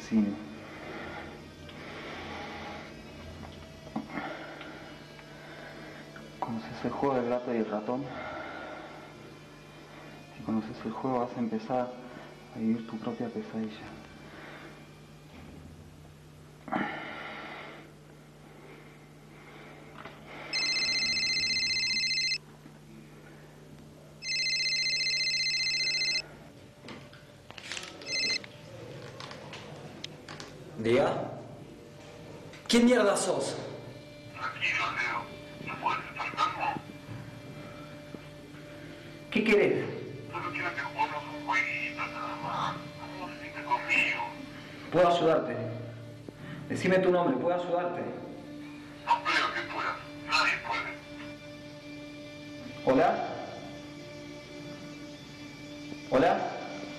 cine. ¿Conoces el juego del gato y el ratón? Si conoces el juego vas a empezar a vivir tu propia pesadilla. ¿Diga? ¿Quién mierda sos? Tranquilo, Leo. ¿No puedes estar calmo? ¿Qué querés? Solo quiero que juguemos un jueguito nada más. ¿Cómo se siente conmigo? Puedo ayudarte. Decime tu nombre, puedo ayudarte. No creo que puedas. Nadie puede. ¿Hola? ¿Hola?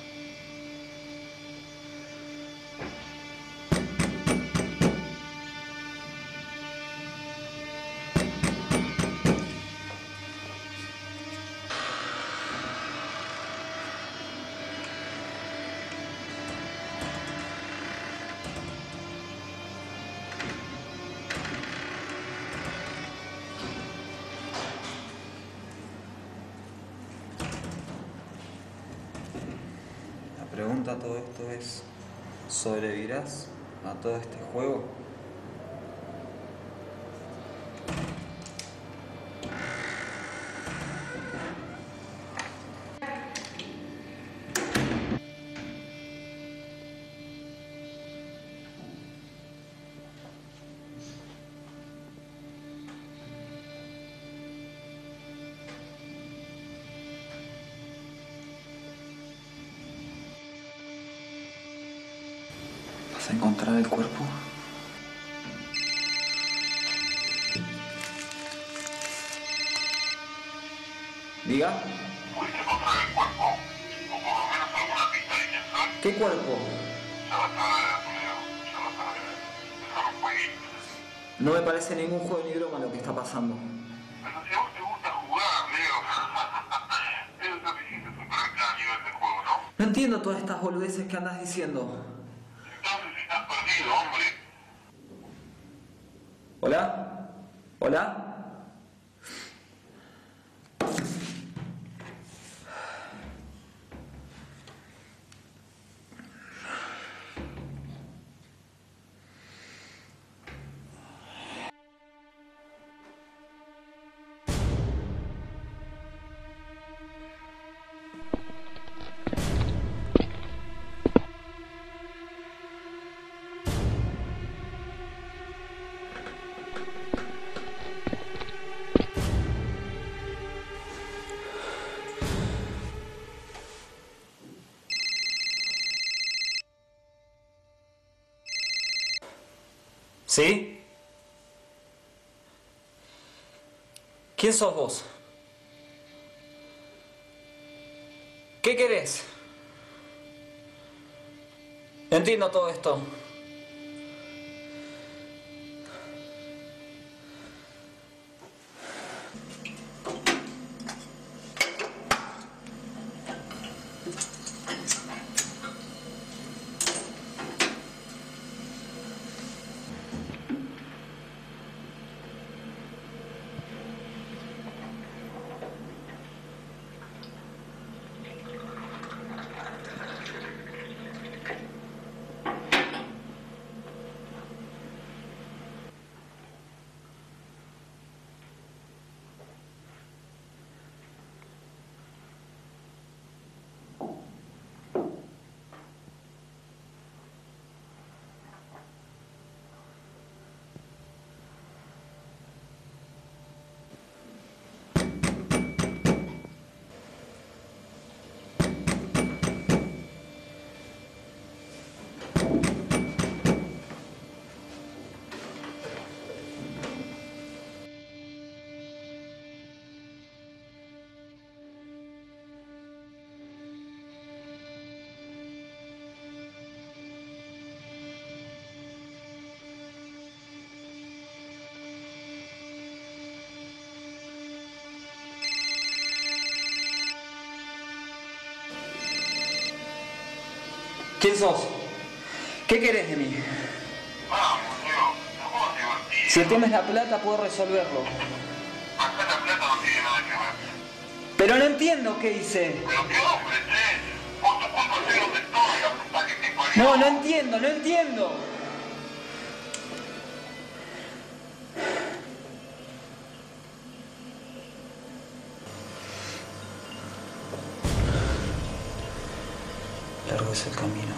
La pregunta a todo esto es, ¿sobrevivirás a todo este juego? ¿Vas a encontrar el cuerpo? ¿Diga? ¿Pudiste encontrar el cuerpo? O por lo menos alguna pista de quién soy. ¿Qué cuerpo? Ya vas a ver, Leo. Ya vas a ver. Es solo un jueguito. No me parece ningún juego ni broma lo que está pasando. Pero si a vos te gusta jugar, Leo. Eso ya te hiciste superar cada nivel de juego, ¿no? No entiendo todas estas boludeces que andas diciendo. Entonces estás perdido, hombre. ¿Hola? ¿Hola? ¿Sí? ¿Quién sos vos? ¿Qué querés? No entiendo todo esto. ¿Quién sos? ¿Qué querés de mí? Vamos, Leo, no puedo divertir. Si el tema es la plata, puedo resolverlo. Acá la plata no tiene nada que ver. Pero no entiendo qué hice. Pero qué hombre, che. Por tu culpa estoy donde estoy, la puta que te parió. No, no entiendo, no entiendo. Largo es el camino.